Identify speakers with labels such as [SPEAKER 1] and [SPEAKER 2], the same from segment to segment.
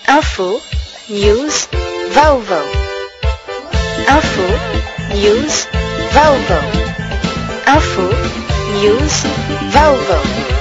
[SPEAKER 1] Info, news, vaovao. Info, news, vaovao. Info, news, vaovao.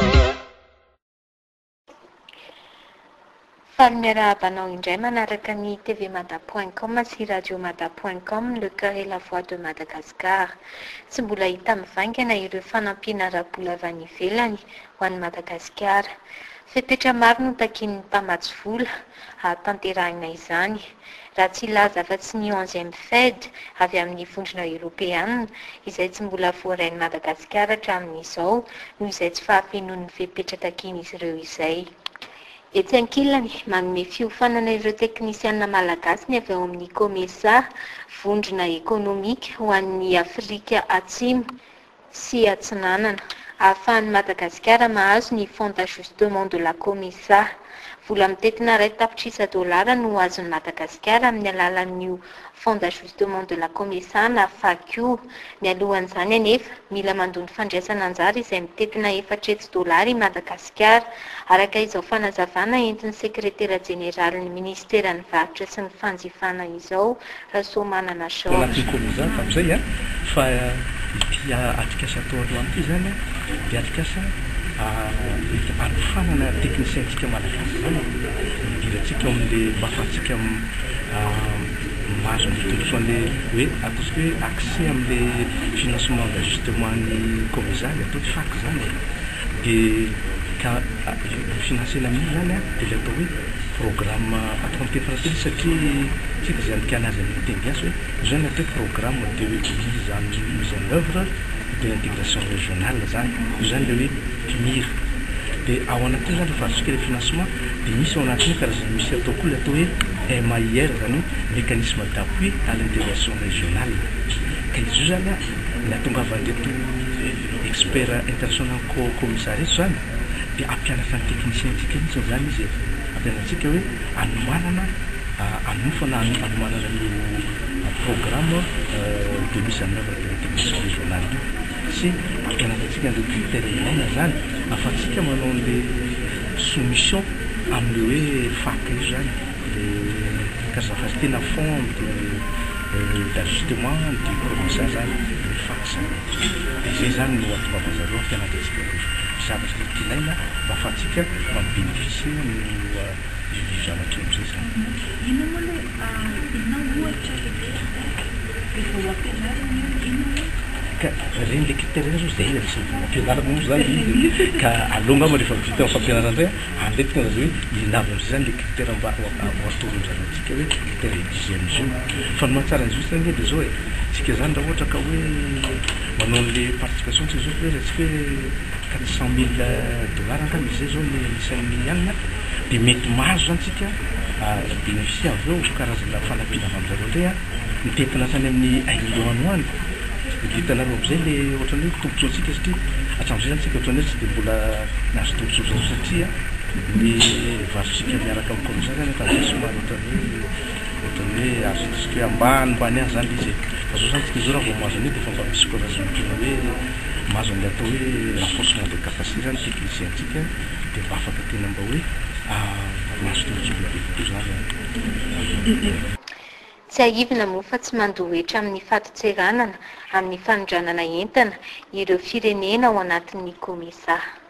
[SPEAKER 2] Falmiarabanao indray manaraka ny tvmada.com sy radiomada.com le cœur et la voix de Madagascar. Tsy mbola hita mivangana ireo fanampiana ara-bola avy any ivelany ho an'i Madagasikara. Fepetra maro no takin'ny mpamatsy vola tanterahina izany. Raha tsy laza afa-tsy ny 11e Fed avy amin'ny vondrona Europeanina izay tsy mbola voarain'i Madagasikara hatramin'izao noho izay tsy fahafianoan'ny fepetra takin'izy ireo izay. Etsy ankilany manome fiofanana ireo teknisiana malagasy ny avy ao amin'ny komesa vondrona ekonomika ho an'ny Afrika Atsimo sy Atsinanana. Ahafahan'i Madagasikara mahazo ny fonds d'ajustement de la komesa. Vola mitetina $2 no azon'i Madagasikara amin'ny alalan'io fonds d'ajustement de la komesa na FAQ. Mialohan'izany anefa mila mandony fandraisana anjara izay mitetina $400 i Madagasikara. Araka izao fanazavana entin'ny sekretera jeneralin'ny ministeran'ny varotra sy ny fanjifana izao Rasoamanana Shao.
[SPEAKER 3] Amizay fa ity atikasa atao aloha ity zany dia atikasa anofanana teknisiantsika malagasy zany idirantsika amin'le mba ahafahantsika mahazo ny tombosoan'le hoe ataontsika hoe accès amin'le financement d'ajustement ny komesa atao FAQ zany dia ka financena amin'io zany dia le atao hoe programme atao amin'ny teny français satria tsika zay andikanazy amin'ny teny gasy hoe zany atao programme de mise en œuvre de l'intégration régionale zany io zany le hoe PMIR. Dia ao anatin'io zany rehefa azontsika le financement dia misy ao anatiny karazany misy atao koa le atao hoe MAIR zany mécanisme d'appui à l'intégration régionale. Ka izy io zany la tongavan'reto expert international commissariat zany dia ampianatra ny teknisiantsika mihitsy zany izy ampianantsika hoe anomanana anofana anomanana io programme de mise en œuvre de l'intégration régionale io sy ampianatrantsika an'ireo critères ilaina zany ahafahantsika manao an'le soumission amin'le hoe FAQ io zany le karazana tena fond d'ajustement du komesa zany le FAQ zany. Dia izay zany no atombavanjareo ampianatrantsika zavatra ilaina mba ahafahantsika mambénéficie no zavatra amizay zany.
[SPEAKER 4] Ino moa le ina ohatra efa ho ampianarana ino
[SPEAKER 3] ka reny le critère zao zay rehefa ampianarana moa zany izy ka alongama rehefa vita amin'ny fampianarana indray andetika azy hoe inavy amizay zany le critère mba hoatoronjanatsika hoe critère exigé amizio fa no mahatsara an'izy io zany dia zao e tsika zany raha ohatra ka hoe manao an'le participation tsika zao hoe ratsika hoe $400,000 angamba izay zao le isan'ny anina dia mety mahazo zany tsika bénéficie avy eo karazana fanampiana avy amin'izareo ndray mitetina tany amin'ny 1 million anoany dia hitanareo amizay le ohatran'ny hoe tombontsoa antsika satria hatramin'izay zany tsika ohatran'ny hoe tsy dia mbola nahazo tombontsoa zao satria le varotsika miaraka amin'ny komesa zany tamin'izay somary ohatran'ny hoe azotsika hoe ambanimbany any zany izy fa zao zany tsika zao raha vao mahazo an'io dia fa mba misy korazon'olona hoe mahazo an'le atao hoe renforcement de capacité zany teknisiantsika dia mba afaka tena mba hoe mahazo tombontsoa bebe kokoa zany.
[SPEAKER 2] Tsy ahivina moa fa tsy mandohetra amin'ny fatotseranana amin'ny fanondranana entana ireo firenena ao anatin'ny komesa.